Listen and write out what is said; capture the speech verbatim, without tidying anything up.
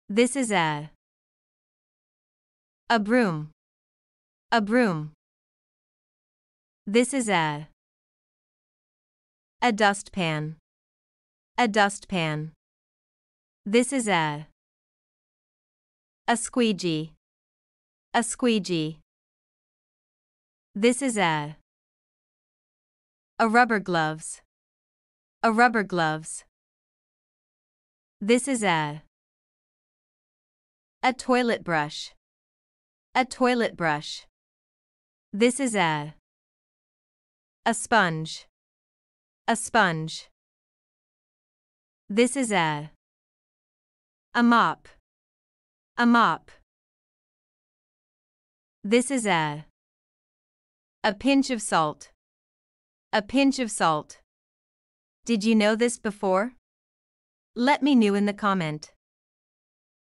This is a. A broom. A broom. This is a. A dustpan. A dustpan. This is a. A squeegee. A squeegee. This is a. A rubber gloves. A rubber gloves. This is a. A toilet brush. A toilet brush. This is a. A sponge. A sponge. This is a. A mop. A mop. This is a. A pinch of salt. A pinch of salt. Did you know this before? Let me know in the comment.